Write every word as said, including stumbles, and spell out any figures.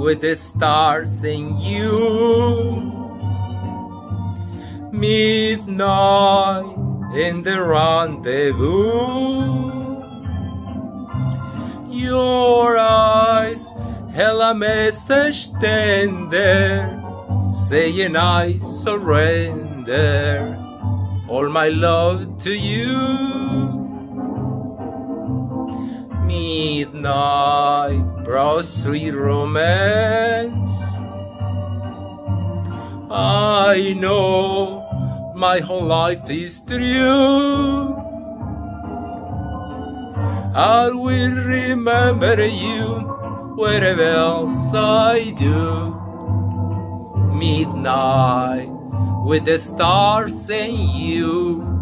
with the stars and you. Midnight in the rendezvous. Your eyes held a message tender, saying I surrender all my love to you. Midnight brought sweet romance. I know my whole life is true. I will remember you wherever else I do. Midnight with the stars and you.